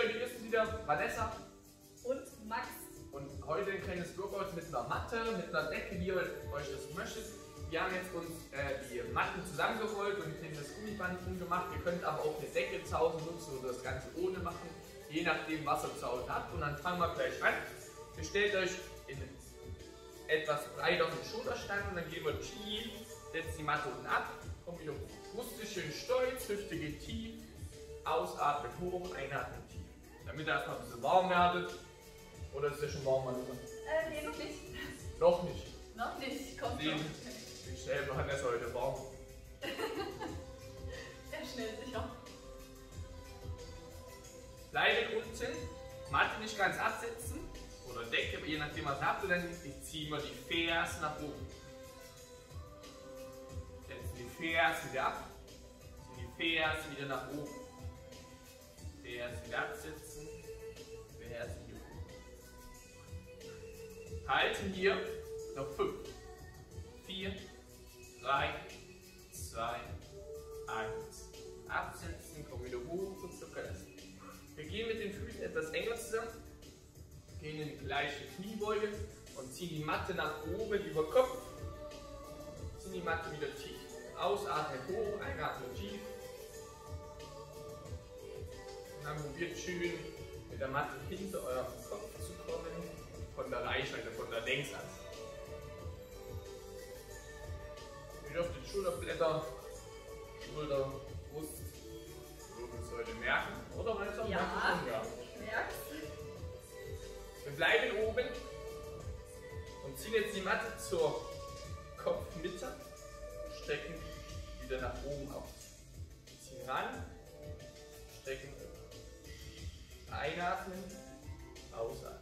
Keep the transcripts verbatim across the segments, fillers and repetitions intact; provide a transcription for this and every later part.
Leute, hier ist wieder Vanessa und Max. und heute ein kleines Workout mit einer Matte, mit einer Decke, wie ihr euch das möchtet. Wir haben jetzt uns äh, die Matten zusammengerollt und ein kleines Gummiband drin gemacht. Ihr könnt aber auch eine Decke zu Hause nutzen oder das Ganze ohne machen, je nachdem was ihr zu Hause habt. Und dann fangen wir gleich an. Ihr stellt euch in etwas breiteren Schulterstand und dann gehen wir tief, setzt die Matte unten ab, kommt wieder Brust schön stolz, Hüfte geht tief, ausatmen hoch, einatmen tief. Damit ihr erstmal ein bisschen warm werdet. Oder ist der schon warm, Vanessa? Äh, nee, noch nicht. Noch nicht. Noch nicht, kommt Sehen, noch. wie schnell Vanessa heute warm. Sehr schnell sicher. Bleiben unten, Matte nicht ganz absetzen oder Decke, je nachdem was ihr habt, und dann ziehen wir die Fersen nach oben. Setzen die Fersen wieder ab, ziehen die Fersen wieder nach oben. Fersen wieder absetzen, Fersen hier oben. Halten hier noch fünf, vier, drei, zwei, eins. Absetzen, kommen wieder hoch und locker lassen. Wir gehen mit den Füßen etwas enger zusammen, gehen in die gleiche Kniebeuge und ziehen die Matte nach oben über Kopf. Ziehen die Matte wieder tief. Ausatmen hoch, einatmen tief. Und dann probiert schön mit der Matte hinter eurem Kopf zu kommen, von der Reichweite, von der Längsachse. Ihr dürft die Schulterblätter, Schulter, Brust, Wirbelsäule merken. Oder weil es auch Ja, merken? Ja. ich merk's. Wir bleiben oben und ziehen jetzt die Matte zur Kopfmitte, strecken wieder nach oben aus. Ziehen ran, strecken, einatmen, ausatmen.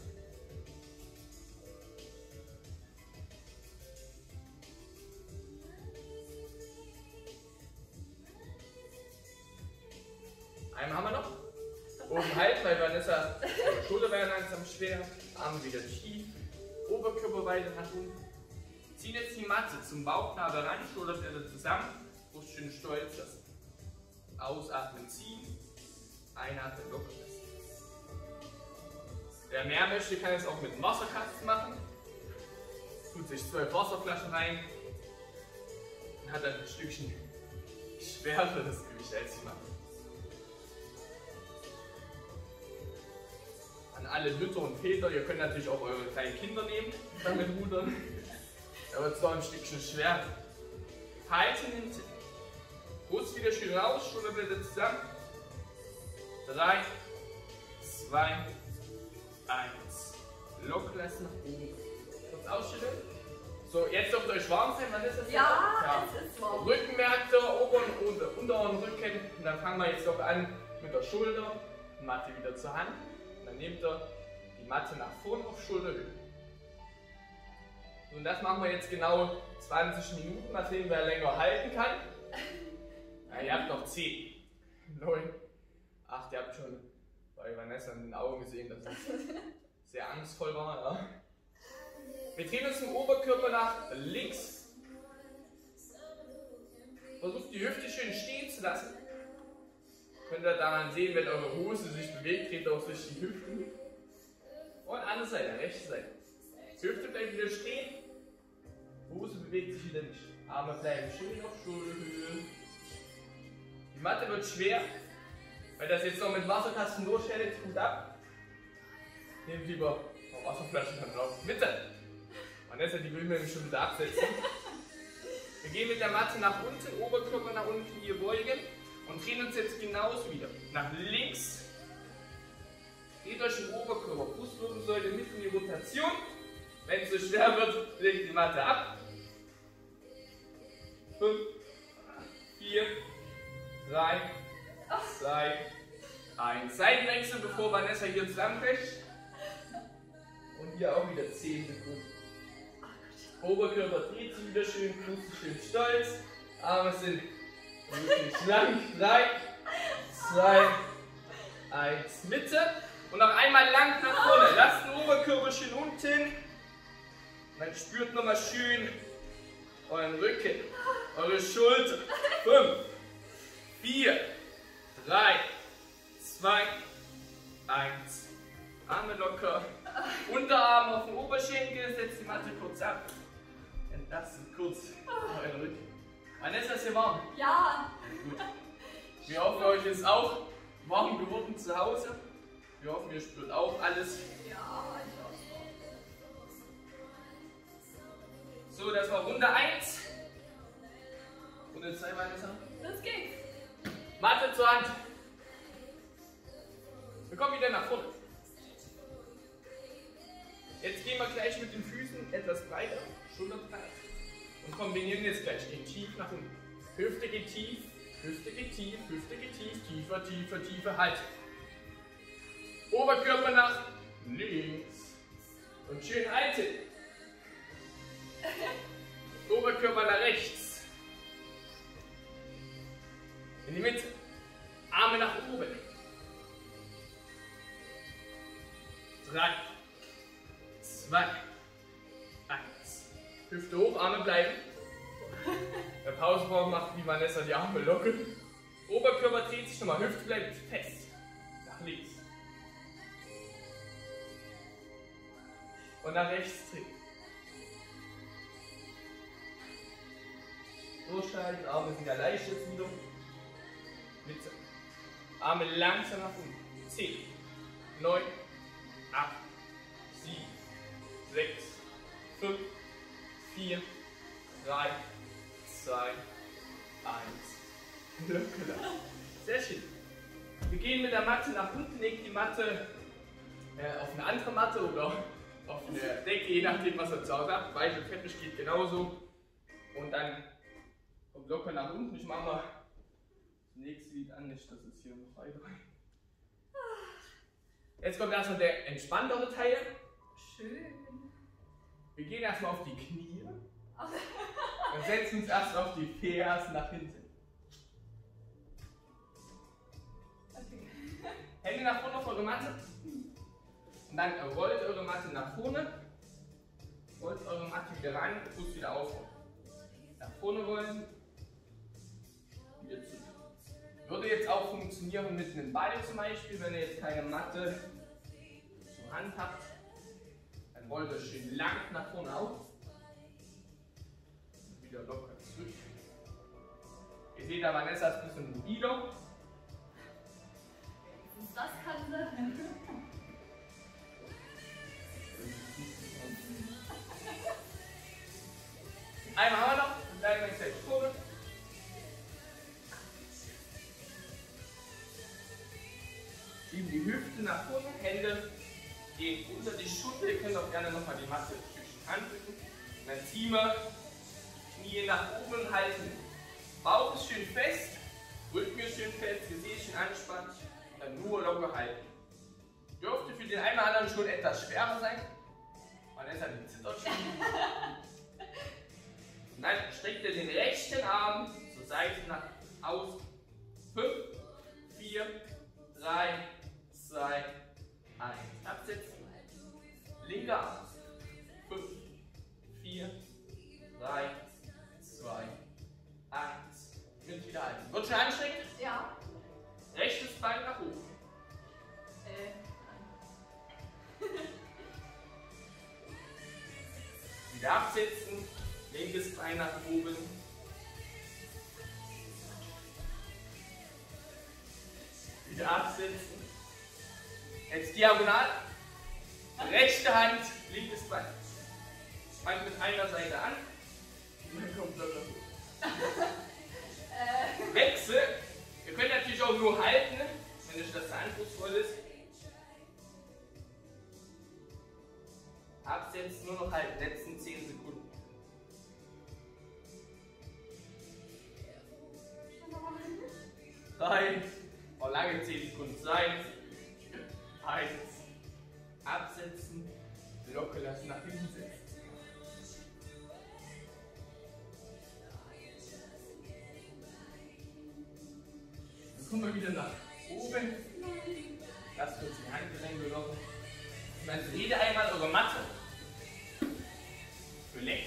Einmal haben wir noch. Oben halten, weil Vanessa die Schulter werden langsam schwer. Arme wieder tief. Oberkörper weiter nach unten. Ziehen jetzt die Matte zum Bauchnabel ran, Schulterblätter zusammen. Brust schön stolz lassen. Ausatmen, ziehen. Einatmen, locker lassen. Wer mehr möchte, kann es auch mit dem Wasserkasten machen. Tut sich zwölf Wasserflaschen rein. Und hat dann ein Stückchen schwereres Gewicht als die Matte. An alle Mütter und Väter, ihr könnt natürlich auch eure kleinen Kinder nehmen, damit rudern. Da wird es noch ein Stückchen schwer. Halten den Brust wieder schön raus, Schulterblätter zusammen. drei, zwei, eins. Locker lassen nach oben. Kurz ausschütteln. So, jetzt dürft ihr euch warm sein, wann ist das? Ja, ja, es ist warm. Rückenmärkte, oberen und unteren Rücken. Und dann fangen wir jetzt noch an mit der Schulter. Matte wieder zur Hand. Dann nehmt ihr die Matte nach vorne auf Schulterhöhe. Und das machen wir jetzt genau zwanzig Minuten, mal sehen, wer länger halten kann. Ja, ihr habt noch zehn, neun, acht, ihr habt schon bei Vanessa in den Augen gesehen, dass es sehr angstvoll war. Ja. Wir drehen uns im Oberkörper nach links. Versucht die Hüfte schön stehen zu lassen. Könnt ihr daran sehen, wenn eure Hose sich bewegt, dreht auch durch die Hüften. Und andere Seite, rechte Seite. Die Hüfte bleibt wieder stehen. Hose bewegt sich wieder nicht. Arme bleiben schön auf Schulterhöhe. Die Matte wird schwer. Wenn das jetzt noch mit Wasserkasten durchhält, tut ab. Nehmt lieber noch Wasserflaschen dann drauf. Mitte! Vanessa, die will mir schon wieder absetzen. Wir gehen mit der Matte nach unten, Oberkörper nach unten, hier beugen. Und drehen uns jetzt genauso wieder. Nach links. Dreht euch im Oberkörper, Brustwirbelsäule mit in die Rotation. Wenn es so schwer wird, legt die Matte ab. fünf, vier, drei, zwei, eins. Seitenwechsel, bevor Vanessa hier zusammenbricht. Und hier auch wieder zehn Sekunden. Oberkörper dreht sich wieder schön, Brust schön stolz. Arme sind wirklich lang. drei, zwei, eins. Mitte. Und noch einmal lang nach vorne. Lasst den Oberkörper schön unten. Dann spürt nochmal schön euren Rücken, eure Schulter. fünf, vier, drei, zwei, eins. Arme locker. Unterarm auf den Oberschenkel, setzt die Matte kurz ab. Entlastet kurz euren Rücken. Vanessa, ist hier warm? Ja. Gut. Wir hoffen, euch ist auch warm geworden zu Hause. Wir hoffen, ihr spürt auch alles. Ja, ich auch. So, das war Runde eins. Runde zwei, Vanessa. Das geht. Matte zur Hand. Wir kommen wieder nach vorne. Jetzt gehen wir gleich mit den Füßen etwas breiter, schulterbreit. Und kombinieren jetzt gleich den Tief nach unten. Hüfte geht tief, Hüfte geht tief, Hüfte geht tief, tiefer, tiefer, tiefer, halt. Oberkörper nach links. Und schön halten. Oberkörper nach rechts. In die Mitte. Arme nach oben. Drei. Zwei. Eins. Hüfte hoch, Arme bleiben. Der Pausenraum macht wie Vanessa die Arme locker. Oberkörper dreht sich nochmal, Hüfte bleibt fest. Nach links. Und nach rechts drehen. Durchhalten, Arme sind ja leicht jetzt wieder. Mitte. Arme langsam nach unten. zehn, neun, acht, sieben, sechs, fünf, vier, drei, zwei, eins. Locker. Sehr schön. Wir gehen mit der Matte nach unten, legt die Matte äh, auf eine andere Matte oder auf eine Decke, je nachdem, was ihr zu Hause habt. Weich und Teppich geht genauso. Und dann kommt locker nach unten. Ich mache mal das nächste Lied an, nicht, dass es hier noch weiter. Jetzt kommt erstmal der entspanntere Teil. Schön. Wir gehen erstmal auf die Knie und setzen uns erst auf die Fersen nach hinten. Okay. Hände nach vorne auf eure Matte. Und dann rollt eure Matte nach vorne. Rollt eure Matte wieder rein und Fuß wieder aufrollen. Nach vorne rollen. Wieder zurück. Würde jetzt auch funktionieren mit einem Ball zum Beispiel, wenn ihr jetzt keine Matte zur Hand habt. Dann rollt ihr schön lang nach vorne auf. Und wieder locker zurück. Ihr seht, da Vanessa ist ein bisschen mobiler. Das kann sie. Einmal haben wir noch, dann bleiben wir jetzt gleich vorne. Schieben die Hüfte nach vorne, Hände gehen unter die Schulter. Ihr könnt auch gerne nochmal die Matte zwischen andrücken. Und dann ziehen wir Knie nach oben und halten. Bauch ist schön fest, Rücken ist schön fest, Gesäß schön anspannt. Und dann nur locker halten. Dürfte für den einen oder anderen schon etwas schwerer sein. Vanessa, die zittert schon. Und dann streckt ihr den rechten Arm zur Seite nach außen. fünf, vier, drei, zwei, eins. Absetzen. Linker Arm. fünf, vier, drei, zwei, eins. Und wieder halten. Wird schon anstrengend? Ja. Rechtes Bein nach oben. Äh. Wieder absetzen. Linkes Bein nach oben. Wieder absetzen. Jetzt diagonal. Rechte Hand, linkes Bein. Fangt mit einer Seite an. Und dann kommt locker hoch. Äh. Wechsel. Ihr könnt natürlich auch nur halten, wenn euch das zu anspruchsvoll ist. Absetzen, nur noch halten. Letzten zehn Sekunden. Drei. Oh, lange zehn Sekunden sein. Eins. Absetzen. Locker lassen, nach hinten setzen. Dann kommen wir wieder nach oben. Lasst kurz die Handgelenke locken. Und dann dreht ihr einmal eure Matte. Relax.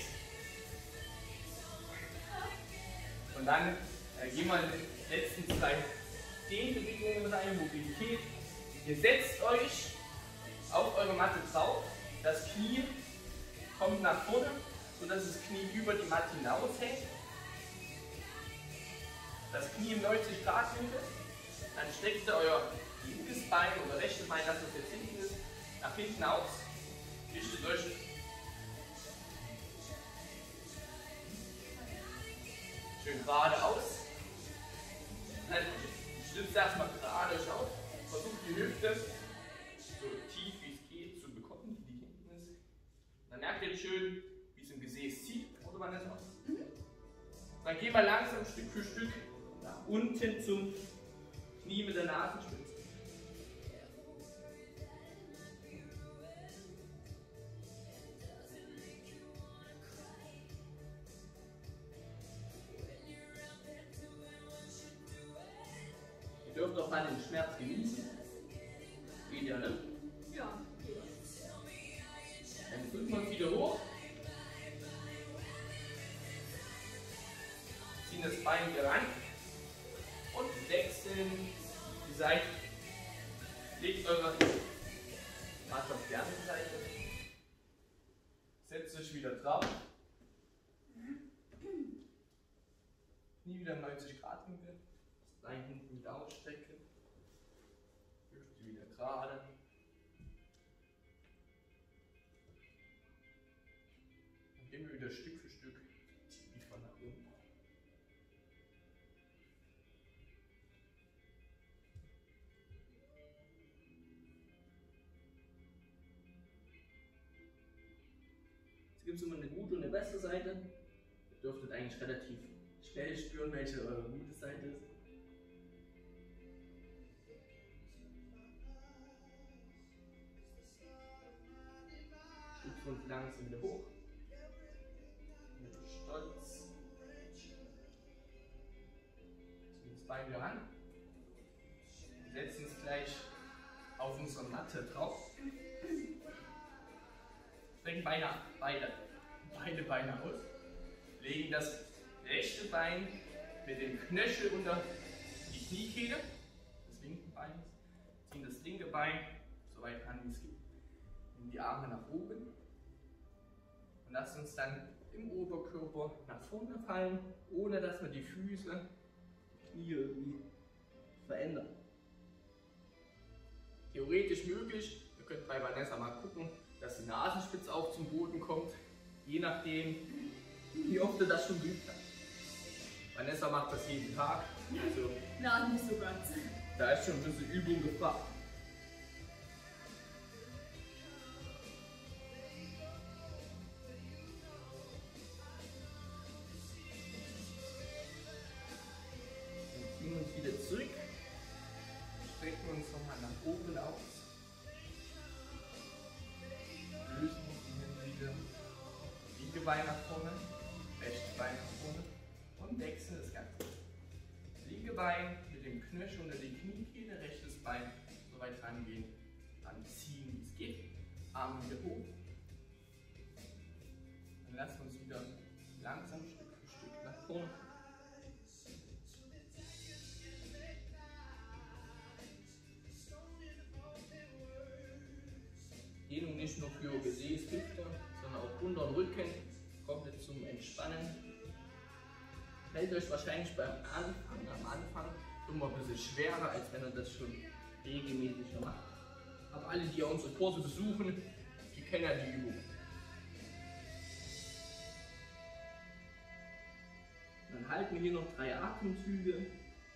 Und dann äh, gehen wir in die letzten zwei Dehnbewegungen rein, Mobilität. Ihr setzt euch auf eure Matte drauf, das Knie kommt nach vorne, sodass das Knie über die Matte hinaushängt. Das Knie im neunzig Grad Winkel. Dann streckt ihr euer linkes Bein oder rechtes Bein, das jetzt hinten ist, nach hinten aus. Richtet euch schön gerade aus. Dann stützt erstmal gerade euch auf. Versucht die Hüfte so tief wie es geht zu bekommen, die die hinten ist. Dann merkt ihr schön, wie es im Gesäß zieht. Oder man das aus. Dann gehen wir langsam Stück für Stück nach unten zum Knie mit der Nasenspitze. Ihr dürft auch mal den Schmerz genießen. Geht ja, ne? Ja. Dann drücken wir uns wieder hoch. Ziehen das Bein wieder ran. Und wechseln die Seite. Legt eure Matte auf die andere Seite. Setzt euch wieder drauf. Knie wieder neunzig Grad Winkel. Das Bein hinten wieder ausstrecken. Hüfte wieder gerade. Dann gehen wir wieder Stück für Stück tiefer nach unten. Es gibt immer eine gute und eine bessere Seite. Ihr dürftet eigentlich relativ schnell spüren, welche eure gute Seite ist. Stützen uns langsam wieder hoch. Mit Stolz. Ziehen das Bein wieder ran. Wir setzen es gleich auf unsere Matte drauf. Strecken Beine, beide, beide Beine aus. Legen das rechte Bein mit dem Knöchel unter die Kniekehle des linken Beines. Ziehen das linke Bein so weit an, wie es geht. Nehmen die Arme nach oben. Und lassen uns dann im Oberkörper nach vorne fallen, ohne dass wir die Füße, die Knie irgendwie verändern. Theoretisch möglich, ihr könnt bei Vanessa mal gucken, dass die Nasenspitze auch zum Boden kommt, je nachdem, wie oft ihr das schon geübt habt. Vanessa macht das jeden Tag, also Na, nicht so ganz. da ist schon ein bisschen Übung gefragt. Dann ziehen wir uns wieder zurück, strecken uns nochmal nach oben aus. Lösen die Hände wieder. Linke Bein nach vorne, rechte Bein nach vorne und wechseln das Ganze. Linke Bein mit dem Knöchel unter die Kniekehle, rechtes Bein so weit rangehen, dann ziehen wie es geht, Arme wieder hoch. Dann lassen wir uns wieder langsam Stück für Stück nach vorne. Dehnung nicht nur für Gesäß, Hüfte, sondern auch unter den Rücken, komplett zum Entspannen. Fällt euch wahrscheinlich beim Anfang, am Anfang immer ein bisschen schwerer, als wenn ihr das schon regelmäßig macht. Aber alle, die unsere Kurse besuchen, die kennen ja die Übung. Dann halten wir hier noch drei Atemzüge.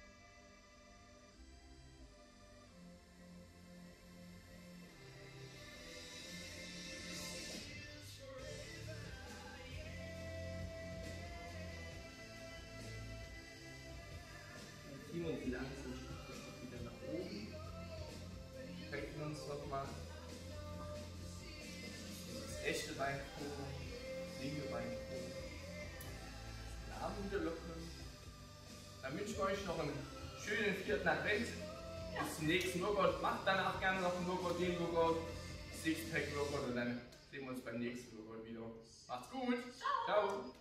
Ziehen wir uns langsam wieder nach oben. Strecken uns nochmal das rechte Bein vor, das linke Bein vor. Den Arm wieder lockern. Dann wünsche ich euch noch einen schönen vierten Advent. Bis zum nächsten Workout. Macht danach gerne noch einen Workout, den Workout, Sixpack Workout und dann sehen wir uns beim nächsten Workout wieder. Macht's gut. Ciao. Ciao.